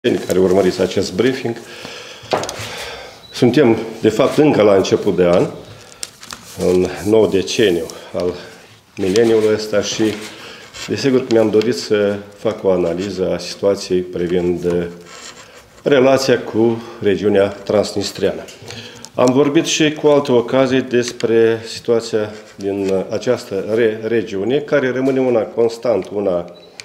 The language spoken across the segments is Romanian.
care urmăriți acest briefing. Suntem, de fapt, încă la început de an, în nou deceniu al mileniului ăsta și, desigur, că mi-am dorit să fac o analiză a situației privind relația cu regiunea transnistreană. Am vorbit și cu alte ocazii despre situația din această regiune, care rămâne una constant, una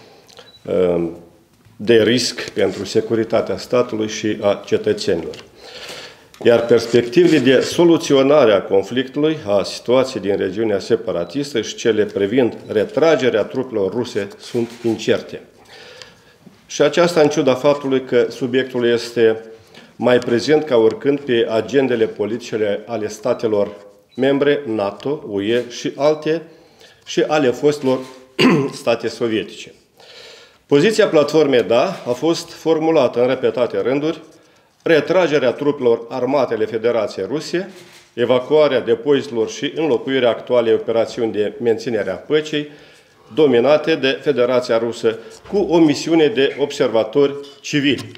de risc pentru securitatea statului și a cetățenilor. Iar perspectivele de soluționare a conflictului, a situației din regiunea separatistă și cele privind retragerea trupelor ruse sunt incerte. Și aceasta în ciuda faptului că subiectul este mai prezent ca oricând pe agendele politice ale statelor membre, NATO, UE și alte, și ale fostelor state sovietice. Poziția platformei DA a fost formulată în repetate rânduri: retragerea trupelor armatele Federației Ruse, evacuarea depozitelor și înlocuirea actualei operațiuni de menținere a păcii, dominate de Federația Rusă, cu o misiune de observatori civili.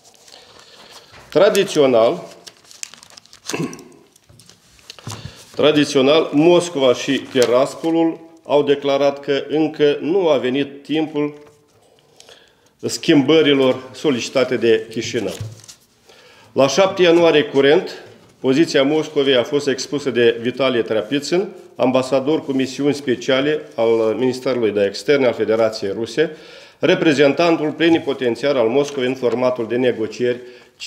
Tradițional, Moscova și Tiraspolul au declarat că încă nu a venit timpul schimbărilor solicitate de Chișinău. La 7 ianuarie curent, poziția Moscovei a fost expusă de Vitalie Treapițin, ambasador cu misiuni speciale al Ministerului de Externe al Federației Ruse, reprezentantul plenipotențiar al Moscovei în formatul de negocieri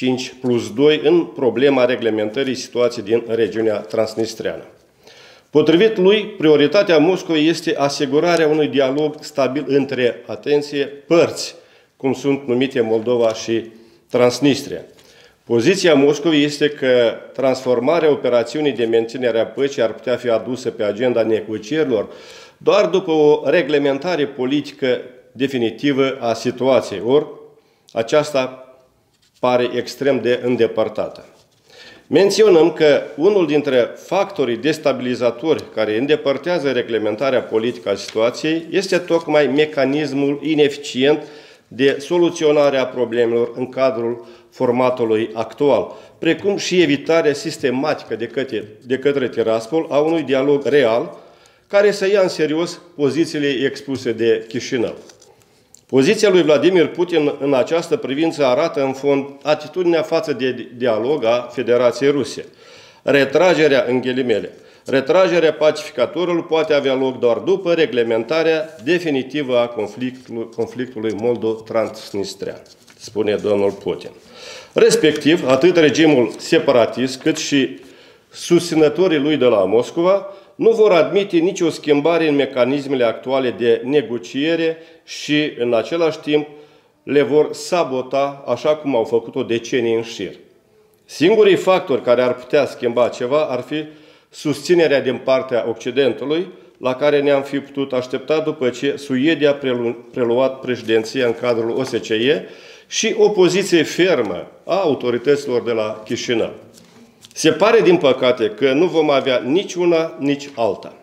5+2 în problema reglementării situației din regiunea transnistreană. Potrivit lui, prioritatea Moscovei este asigurarea unui dialog stabil între, atenție, părți, cum sunt numite Moldova și Transnistria. Poziția Moscovei este că transformarea operațiunii de menținere a păcii ar putea fi adusă pe agenda negocierilor doar după o reglementare politică definitivă a situației, ori aceasta pare extrem de îndepărtată. Menționăm că unul dintre factorii destabilizatori care îndepărtează reglementarea politică a situației este tocmai mecanismul ineficient de soluționare a problemelor în cadrul formatului actual, precum și evitarea sistematică de către Tiraspol a unui dialog real care să ia în serios pozițiile expuse de Chișinău. Poziția lui Vladimir Putin în această privință arată în fond atitudinea față de dialog a Federației Ruse. Retragerea, în ghilimele, retragerea pacificatorului poate avea loc doar după reglementarea definitivă a conflictului moldo-transnistrean, spune domnul Putin. Respectiv, atât regimul separatist cât și susținătorii lui de la Moscova nu vor admite nicio schimbare în mecanismele actuale de negociere și, în același timp, le vor sabota așa cum au făcut-o decenii în șir. Singurii factori care ar putea schimba ceva ar fi susținerea din partea Occidentului, la care ne-am fi putut aștepta după ce Suedia a preluat președinția în cadrul OSCE, și o poziție fermă a autorităților de la Chișinău. Se pare, din păcate, că nu vom avea nici una, nici alta.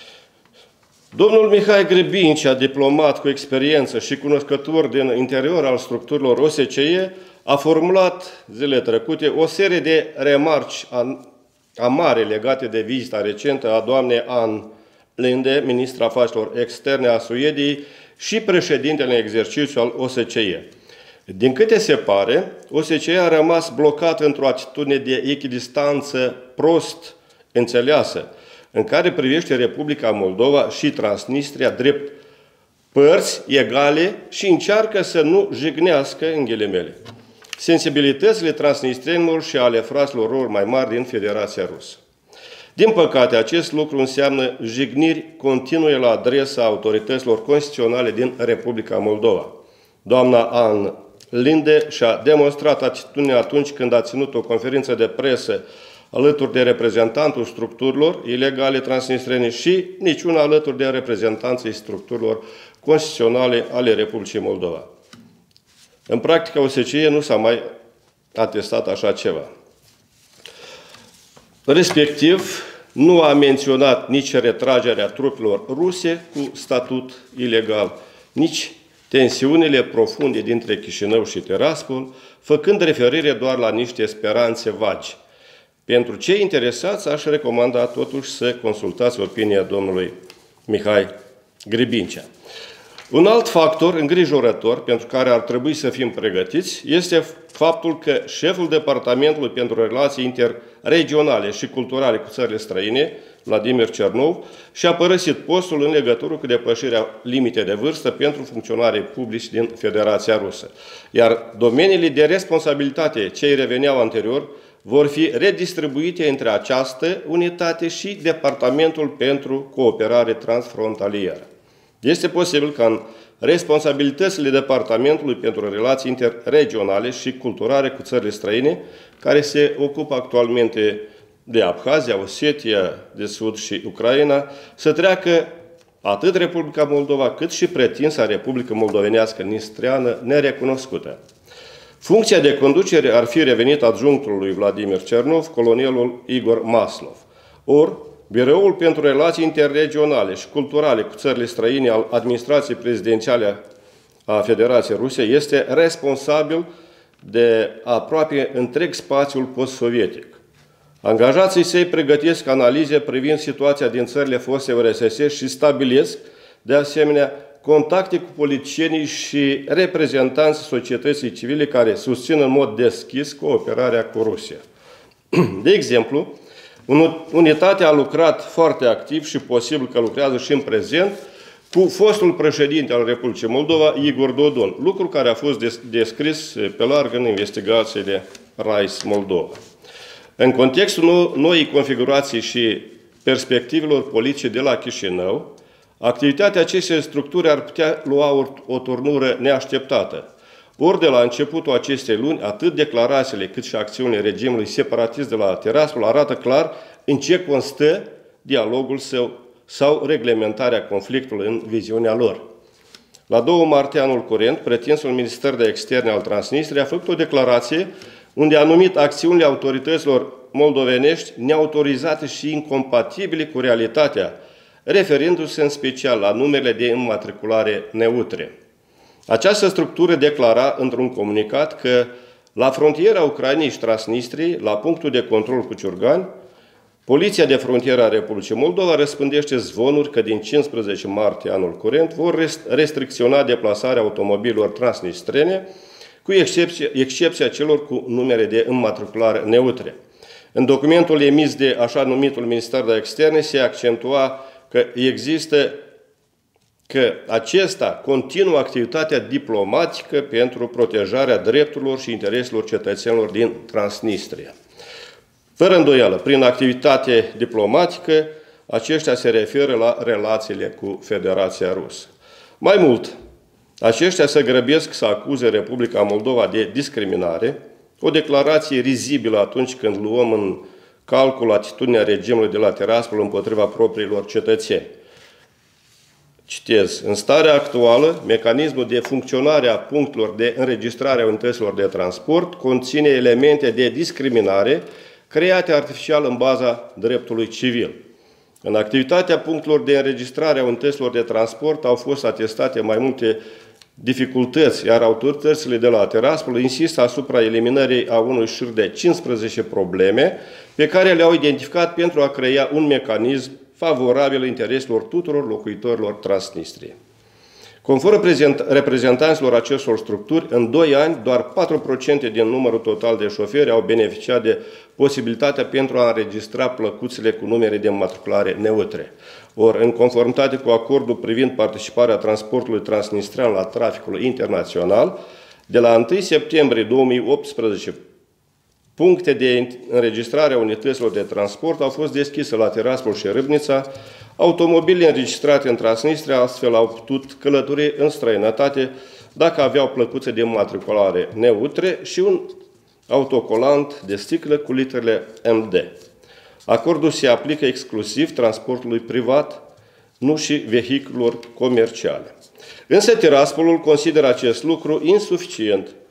Domnul Mihai Grebincea, diplomat cu experiență și cunoscător din interior al structurilor OSCE, a formulat zilele trecute o serie de remarci amare legate de vizita recentă a doamnei Ann Linde, ministra afacerilor externe a Suediei și președintele în exercițiu al OSCE. Din câte se pare, OSCE a rămas blocat într-o atitudine de echidistanță prost înțeleasă, în care privește Republica Moldova și Transnistria drept părți egale și încearcă să nu jignească, în ghilimele, sensibilitățile transnistrienilor și ale fraților lor mai mari din Federația Rusă. Din păcate, acest lucru înseamnă jigniri continue la adresa autorităților constituționale din Republica Moldova. Doamna Ann Linde și-a demonstrat atitudinea atunci când a ținut o conferință de presă alături de reprezentantul structurilor ilegale transnistrene și niciuna alături de reprezentanții structurilor constituționale ale Republicii Moldova. În practică, OSCE nu s-a mai atestat așa ceva. Respectiv, nu a menționat nici retragerea trupelor ruse cu statut ilegal, nici tensiunile profunde dintre Chișinău și Tiraspol, făcând referire doar la niște speranțe vagi. Pentru cei interesați, aș recomanda totuși să consultați opinia domnului Mihai Gribincea. Un alt factor îngrijorător pentru care ar trebui să fim pregătiți este faptul că șeful Departamentului pentru Relații Interregionale și Culturale cu țările străine, Vladimir Cernov, și-a părăsit postul în legătură cu depășirea limitei de vârstă pentru funcționarii publici din Federația Rusă. Iar domeniile de responsabilitate ce îi reveneau anterior vor fi redistribuite între această unitate și Departamentul pentru Cooperare Transfrontalieră. Este posibil ca în responsabilitățile Departamentului pentru Relații Interregionale și Culturale cu țările străine, care se ocupă actualmente de Abhazia, Osetia de Sud și Ucraina, să treacă atât Republica Moldova, cât și pretinsa Republică Moldovenească Nistreană nerecunoscută. Funcția de conducere ar fi revenit adjunctului Vladimir Cernov, colonelul Igor Maslov. Ori, Biroul pentru Relații Interregionale și Culturale cu țările străine al administrației prezidențiale a Federației Ruse este responsabil de aproape întreg spațiul post-sovietic. Angajații săi pregătesc analize privind situația din țările foste URSS și stabilesc, de asemenea, contacte cu politicienii și reprezentanții societății civile care susțin în mod deschis cooperarea cu Rusia. De exemplu, unitatea a lucrat foarte activ și posibil că lucrează și în prezent cu fostul președinte al Republicii Moldova, Igor Dodon, lucru care a fost descris pe larg în investigațiile RISE Moldova. În contextul noii configurații și perspectivelor politice de la Chișinău, activitatea acestei structuri ar putea lua o turnură neașteptată. Ori de la începutul acestei luni, atât declarațiile cât și acțiunile regimului separatist de la Tiraspol arată clar în ce constă dialogul său sau reglementarea conflictului în viziunea lor. La 2 martie anul curent, pretinsul Minister de Externe al Transnistriei a făcut o declarație unde a numit acțiunile autorităților moldovenești neautorizate și incompatibile cu realitatea, referindu-se în special la numerele de înmatriculare neutre. Această structură declara într-un comunicat că la frontiera Ucrainei și Transnistriei, la punctul de control cu Ciurgani, Poliția de frontieră a Republicii Moldova răspândește zvonuri că din 15 martie anul curent vor restricționa deplasarea automobililor transnistrene, cu excepția celor cu numere de înmatriculare neutre. În documentul emis de așa numitul Minister de Externe se accentua că acesta continuă activitatea diplomatică pentru protejarea drepturilor și intereselor cetățenilor din Transnistria. Fără îndoială, prin activitate diplomatică, aceștia se referă la relațiile cu Federația Rusă. Mai mult, aceștia se grăbesc să acuze Republica Moldova de discriminare, o declarație rizibilă atunci când luăm în calcul atitudinea regimului de la Tiraspol împotriva propriilor cetățeni. Citez, în starea actuală, mecanismul de funcționare a punctelor de înregistrare a unităților de transport conține elemente de discriminare create artificial în baza dreptului civil. În activitatea punctelor de înregistrare a unităților de transport au fost atestate mai multe dificultăți, iar autoritățile de la Tiraspol insistă asupra eliminării a unui șir de 15 probleme pe care le-au identificat pentru a crea un mecanism favorabil intereselor tuturor locuitorilor Transnistriei. Conform reprezentanților acestor structuri, în 2 ani, doar 4% din numărul total de șoferi au beneficiat de posibilitatea pentru a înregistra plăcuțele cu numere de înmatriculare neutre. Ori, în conformitate cu acordul privind participarea transportului transnistrean la traficul internațional, de la 1 septembrie 2018, puncte de înregistrare a unităților de transport au fost deschise la Tiraspol și Râbnița. Automobilele înregistrate în Transnistria astfel au putut călători în străinătate dacă aveau plăcuțe de înmatriculare neutre și un autocolant de sticlă cu literele MD. Acordul se aplică exclusiv transportului privat, nu și vehiculelor comerciale. Însă Tiraspolul consideră acest lucru insuficient.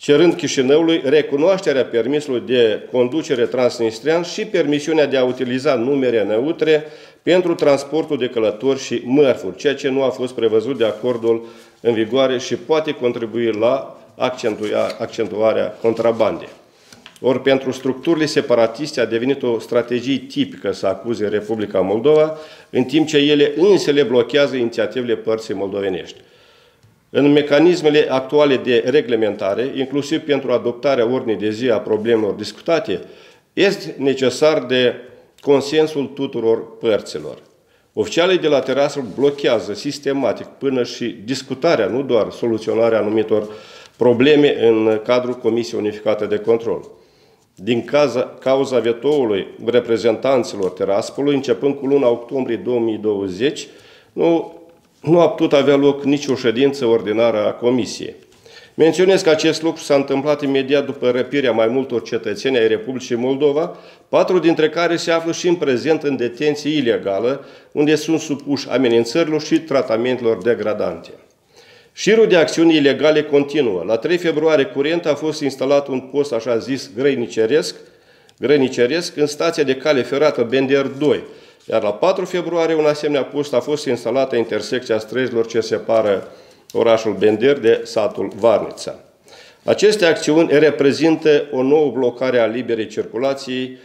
cerând Chișinăului recunoașterea permisului de conducere transnistrian și permisiunea de a utiliza numere neutre pentru transportul de călători și mărfuri, ceea ce nu a fost prevăzut de acordul în vigoare și poate contribui la accentuarea contrabandei. Ori pentru structurile separatiste a devenit o strategie tipică să acuze Republica Moldova, în timp ce ele însele blochează inițiativele părții moldovenești. În mecanismele actuale de reglementare, inclusiv pentru adoptarea ordinii de zi a problemelor discutate, este necesar de consensul tuturor părților. Oficialii de la Tiraspol blochează sistematic până și discutarea, nu doar soluționarea anumitor probleme în cadrul Comisiei Unificate de Control. Din cauza vetoului reprezentanților Tiraspolului, începând cu luna octombrie 2020, nu a putut avea loc nicio ședință ordinară a Comisiei. Menționez că acest lucru s-a întâmplat imediat după răpirea mai multor cetățeni ai Republicii Moldova, 4 dintre care se află și în prezent în detenție ilegală, unde sunt supuși amenințărilor și tratamentelor degradante. Șirul de acțiuni ilegale continuă. La 3 februarie curent a fost instalat un post așa zis grăniceresc în stația de cale ferată Bender 2, iar la 4 februarie un asemenea post a fost instalat în intersecția străzilor ce separă orașul Bender de satul Varnița. Aceste acțiuni reprezintă o nouă blocare a liberei circulației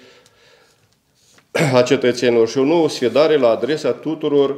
a cetățenilor și o nouă sfidare la adresa tuturor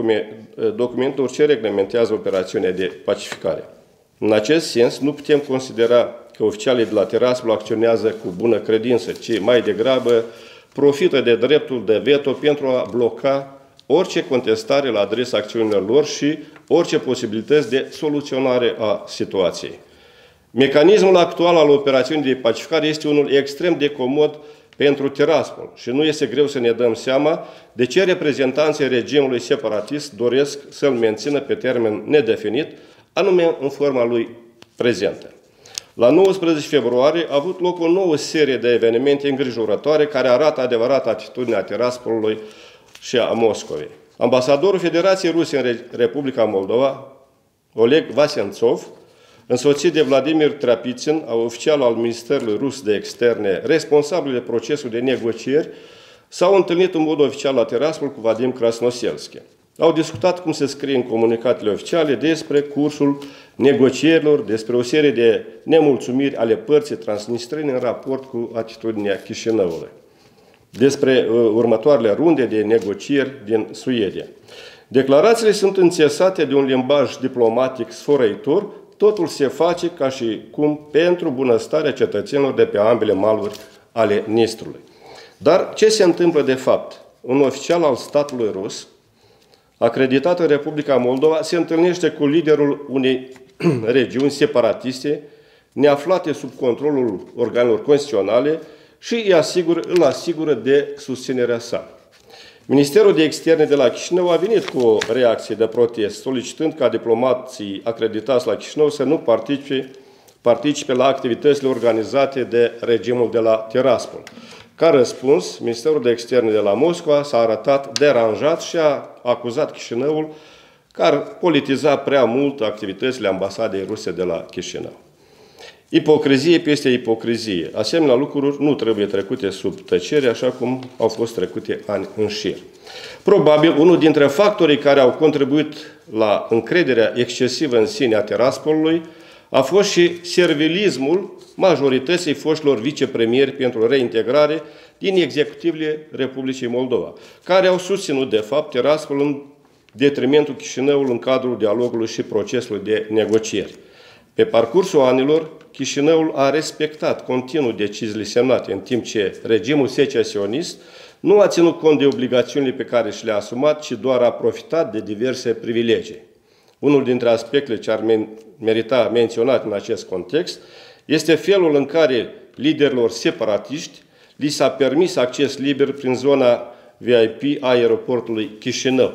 documentelor ce reglementează operațiunea de pacificare. În acest sens, nu putem considera că oficialii de la Tiraspol acționează cu bună credință, ci mai degrabă profită de dreptul de veto pentru a bloca orice contestare la adresa acțiunilor lor și orice posibilități de soluționare a situației. Mecanismul actual al operațiunii de pacificare este unul extrem de comod pentru Tiraspol și nu este greu să ne dăm seama de ce reprezentanții regimului separatist doresc să-l mențină pe termen nedefinit, anume în forma lui prezentă. La 19 februarie a avut loc o nouă serie de evenimente îngrijorătoare care arată adevărata atitudinea Tiraspolului și a Moscovei. Ambasadorul Federației Ruse în Republica Moldova, Oleg Vasențov, însoțit de Vladimir Trapițin, oficial al Ministerului Rus de Externe, responsabil de procesul de negocieri, s-au întâlnit în mod oficial la Tiraspol cu Vadim Krasnoselski. Au discutat, cum se scrie în comunicatele oficiale, despre cursul negocierilor, despre o serie de nemulțumiri ale părții transnistrene în raport cu atitudinea Chișinăului, despre următoarele runde de negocieri din Suedia. Declarațiile sunt înțesate de un limbaj diplomatic sfărăitor, totul se face ca și cum pentru bunăstarea cetățenilor de pe ambele maluri ale Nistrului. Dar ce se întâmplă de fapt? Un oficial al statului rus, acreditat în Republica Moldova, se întâlnește cu liderul unei regiuni separatiste, neaflate sub controlul organelor constituționale și îl asigură de susținerea sa. Ministerul de Externe de la Chișinău a venit cu o reacție de protest, solicitând ca diplomații acreditați la Chișinău să nu participe la activitățile organizate de regimul de la Tiraspol. Ca răspuns, Ministerul de Externe de la Moscova s-a arătat deranjat și a acuzat Chișinăul că ar politiza prea mult activitățile ambasadei ruse de la Chișinău. Ipocrizie peste ipocrizie. Asemenea lucruri nu trebuie trecute sub tăcere, așa cum au fost trecute ani în șir. Probabil, unul dintre factorii care au contribuit la încrederea excesivă în sine a Tiraspolului a fost și servilismul majorității foștilor vicepremieri pentru reintegrare din executivele Republicii Moldova, care au susținut, de fapt, Tiraspol în detrimentul Chișinăului în cadrul dialogului și procesului de negocieri. Pe parcursul anilor, Chișinăul a respectat continuu deciziile semnate, în timp ce regimul secesionist nu a ținut cont de obligațiunile pe care și le-a asumat, ci doar a profitat de diverse privilegii. Unul dintre aspectele ce ar merita menționat în acest context este felul în care liderilor separatiști li s-a permis acces liber prin zona VIP a aeroportului Chișinău.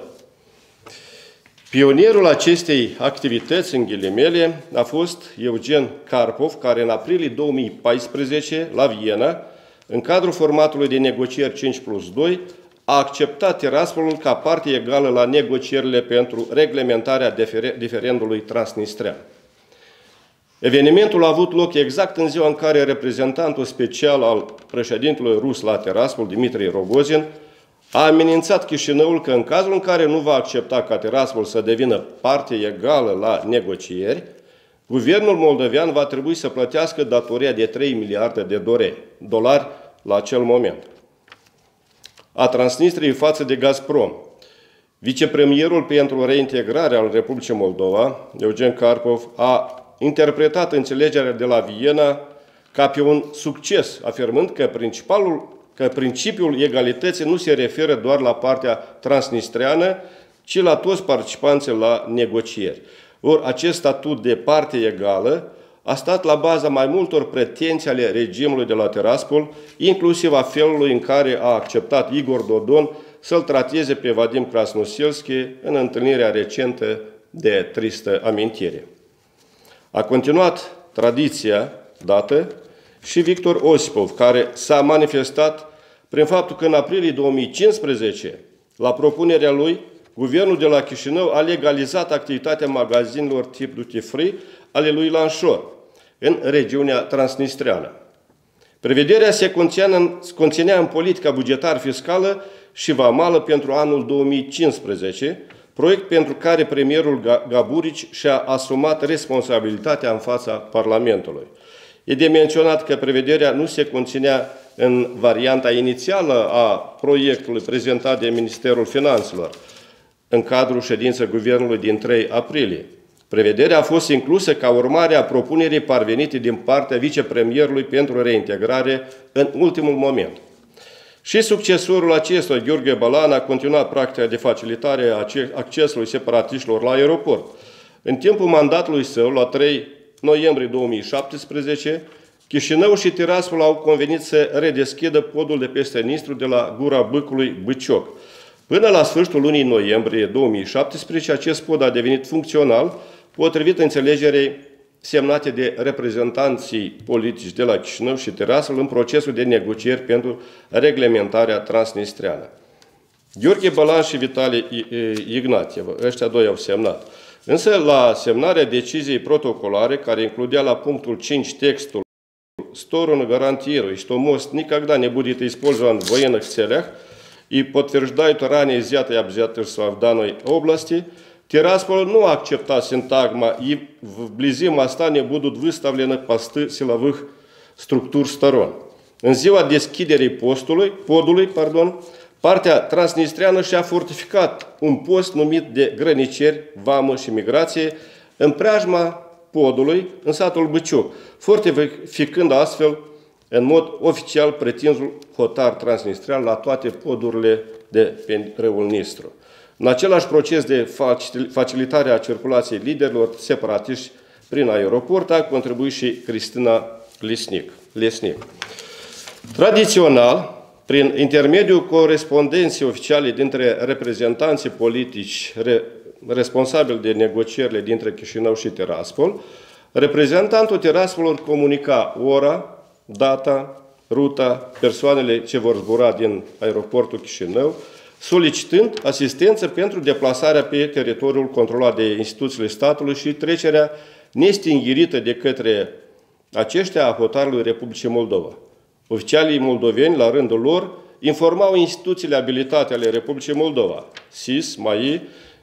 Pionierul acestei activități, în ghilimele, a fost Eugen Karpov, care în aprilie 2014, la Viena, în cadrul formatului de negocieri 5+2, a acceptat Tiraspolul ca parte egală la negocierile pentru reglementarea diferendului transnistrean. Evenimentul a avut loc exact în ziua în care reprezentantul special al președintelui rus la Tiraspol, Dimitri Rogozin, a amenințat Chișinăul că în cazul în care nu va accepta ca Tiraspol să devină parte egală la negocieri, guvernul moldovean va trebui să plătească datoria de 3 miliarde de dolari la acel moment. A Transnistriei față de Gazprom. Vicepremierul pentru reintegrare al Republicii Moldova, Eugen Karpov, a interpretat înțelegerea de la Viena ca pe un succes, afirmând că principiul egalității nu se referă doar la partea transnistreană, ci la toți participanții la negocieri. Ori acest statut de parte egală a stat la baza mai multor pretenții ale regimului de la Tiraspol, inclusiv a felului în care a acceptat Igor Dodon să-l trateze pe Vadim Krasnoselski în întâlnirea recentă de tristă amintire. A continuat tradiția dată și Victor Osipov, care s-a manifestat prin faptul că în aprilie 2015, la propunerea lui, guvernul de la Chișinău a legalizat activitatea magazinelor tip duty-free ale lui Lanșor, în regiunea transnistreană. Prevederea se conținea în politica bugetar-fiscală și vamală pentru anul 2015, proiect pentru care premierul Gaburici și-a asumat responsabilitatea în fața Parlamentului. E de menționat că prevederea nu se conținea în varianta inițială a proiectului prezentat de Ministerul Finanțelor în cadrul ședinței Guvernului din 3 aprilie. Prevederea a fost inclusă ca urmare a propunerii parvenite din partea vicepremierului pentru reintegrare în ultimul moment. Și succesorul acestuia, Gheorghe Balan, a continuat practica de facilitare a accesului separatiștilor la aeroport. În timpul mandatului său, la 3 noiembrie 2017, Chișinău și Tiraspol au convenit să redeschidă podul de peste Nistru de la Gura Bâcului Băcioc. Până la sfârșitul lunii noiembrie 2017, acest pod a devenit funcțional, potrivit înțelegerei semnate de reprezentanții politici de la Chișinău și Tiraspol în procesul de negocieri pentru reglementarea transnistreană. Gheorghe Balan și Vitalie Ignatiev, ăștia doi au semnat. Însă, la semnarea deciziei protocolare, care includea la punctul 5 textul «Стороны гарантируют, что мост никогда не будет использован в военных целях и подтверждают ранее взятые обязательства в данной области», Tiraspol nu a acceptat sintagma «и вблизи моста не будут выставлены посты силовых структур сторон». În ziua deschiderii podului, partea transnistreană și-a fortificat un post numit de grăniceri, vamă și migrație în preajma podului, în satul Băcioc, fortificând astfel, în mod oficial, pretinsul hotar transnistrean la toate podurile de pe râul Nistru. În același proces de facilitare a circulației liderilor separatiști prin aeroport a contribuit și Cristina Lesnic. Tradițional, prin intermediul corespondenței oficiale dintre reprezentanții politici responsabili de negocierile dintre Chișinău și Tiraspol, reprezentantul Tiraspolului comunica ora, data, ruta, persoanele ce vor zbura din aeroportul Chișinău, solicitând asistență pentru deplasarea pe teritoriul controlat de instituțiile statului și trecerea nestingirită de către aceștia a hotarului Republicii Moldova. Oficialii moldoveni, la rândul lor, informau instituțiile abilitate ale Republicii Moldova, SIS, MAI,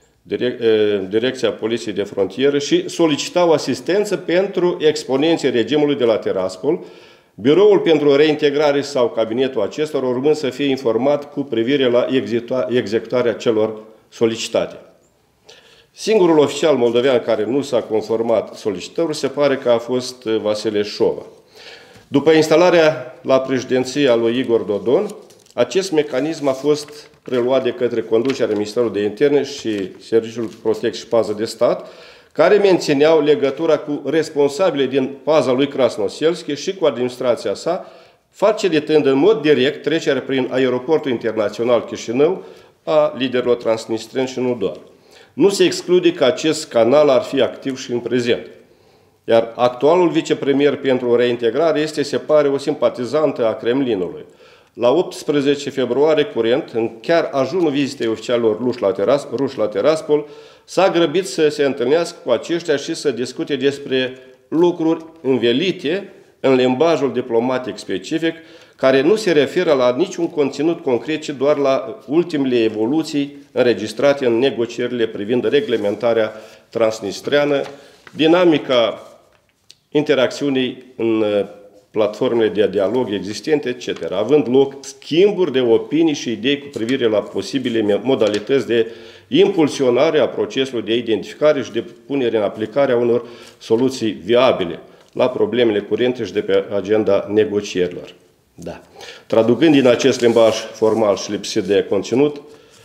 Direcția Poliției de Frontieră, și solicitau asistență pentru exponenții regimului de la Tiraspol, Biroul pentru reintegrare sau cabinetul acestor urmând să fie informat cu privire la executarea celor solicitate. Singurul oficial moldovean care nu s-a conformat solicitării se pare că a fost Vasile Șova. După instalarea la președinție a lui Igor Dodon, acest mecanism a fost preluat de către conducerea Ministerului de Interne și Serviciul Protecție și Pază de Stat, care mențineau legătura cu responsabilii din paza lui Krasnoselski și cu administrația sa, facilitând în mod direct trecerea prin aeroportul internațional Chișinău a liderilor transnistreni și nu doar. Nu se exclude că acest canal ar fi activ și în prezent. Iar actualul vicepremier pentru reintegrare este, se pare, o simpatizantă a Kremlinului. La 18 februarie curent, în chiar ajunul vizitei oficialilor ruși la Tiraspol, s-a grăbit să se întâlnească cu aceștia și să discute despre lucruri învelite în limbajul diplomatic specific, care nu se referă la niciun conținut concret, ci doar la ultimele evoluții înregistrate în negocierile privind reglementarea transnistreană, dinamica interacțiunii în platformele de dialog existente, etc., având loc schimburi de opinii și idei cu privire la posibile modalități de impulsionare a procesului de identificare și de punere în aplicare a unor soluții viabile la problemele curente și de pe agenda negocierilor. Da. Traducând din acest limbaj formal și lipsit de conținut,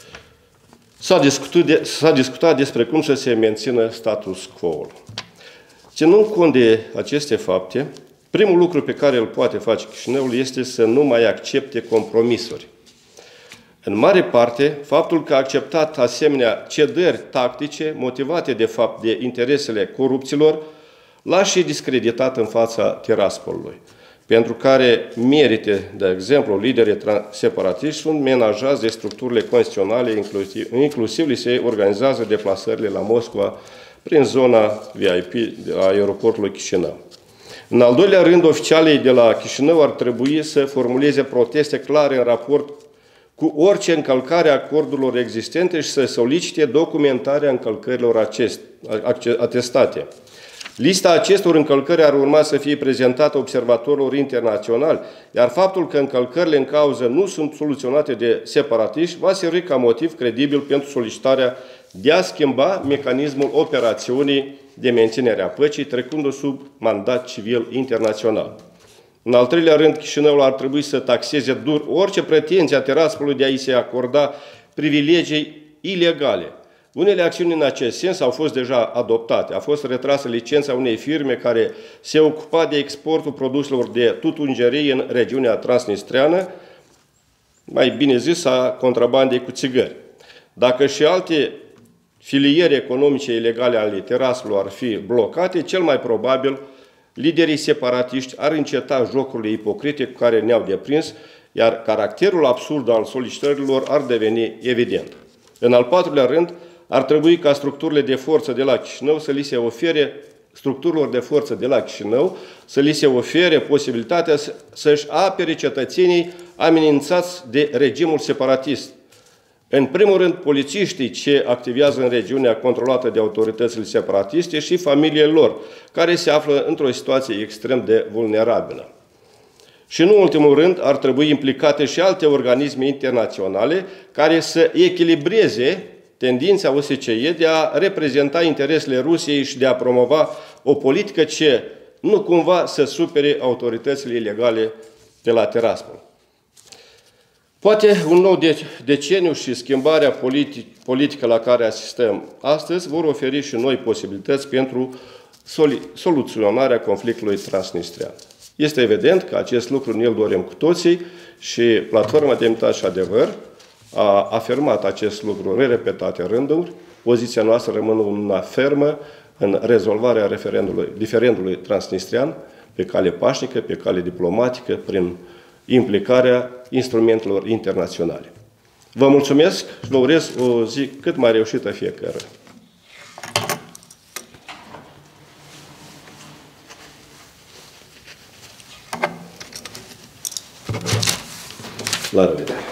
s-a discutat despre cum să se mențină status quo-ul. Ținând cont de aceste fapte, primul lucru pe care îl poate face Chișinăul este să nu mai accepte compromisuri. În mare parte, faptul că a acceptat asemenea cedări tactice, motivate de fapt de interesele corupților, l-a și discreditat în fața Tiraspolului, pentru care merite, de exemplu, liderii separatiști sunt menajați de structurile constituționale, inclusiv li se organizează deplasările la Moscova prin zona VIP a aeroportului Chișinău. În al doilea rând, oficialii de la Chișinău ar trebui să formuleze proteste clare în raport cu orice încălcare a acordurilor existente și să solicite documentarea încălcărilor atestate. Lista acestor încălcări ar urma să fie prezentată observatorilor internaționali, iar faptul că încălcările în cauză nu sunt soluționate de separatiști va servi ca motiv credibil pentru solicitarea de a schimba mecanismul operațiunii de menținere a păcii, trecându-o sub mandat civil internațional. În al treilea rând, Chișinăul ar trebui să taxeze dur orice pretenție a Tiraspolului de a-i se acorda privilegii ilegale. Unele acțiuni în acest sens au fost deja adoptate. A fost retrasă licența unei firme care se ocupa de exportul produselor de tutungerie în regiunea transnistreană, mai bine zis, a contrabandei cu țigări. Dacă și alte filiere economice ilegale ale Tiraspolului ar fi blocate, cel mai probabil liderii separatiști ar înceta jocurile ipocrite cu care ne-au deprins, iar caracterul absurd al solicitărilor ar deveni evident. În al patrulea rând, ar trebui ca structurile de forță de la Chișinău să li se ofere posibilitatea să-și apere cetățenii amenințați de regimul separatist. În primul rând, polițiștii ce activează în regiunea controlată de autoritățile separatiste și familiile lor, care se află într-o situație extrem de vulnerabilă. Și în ultimul rând, ar trebui implicate și alte organisme internaționale care să echilibreze tendința OSCE de a reprezenta interesele Rusiei și de a promova o politică ce nu cumva să supere autoritățile ilegale de la Tiraspol. Poate un nou deceniu și schimbarea politică la care asistăm astăzi vor oferi și noi posibilități pentru soluționarea conflictului transnistrean. Este evident că acest lucru ne-l dorim cu toții și Platforma Demnitate și Adevăr a afirmat acest lucru în repetate rânduri. Poziția noastră rămâne una fermă în rezolvarea diferendului transnistrean pe cale pașnică, pe cale diplomatică, prin implicarea instrumentelor internaționale. Vă mulțumesc și vă urez o zi cât mai reușită fiecare. La revedere!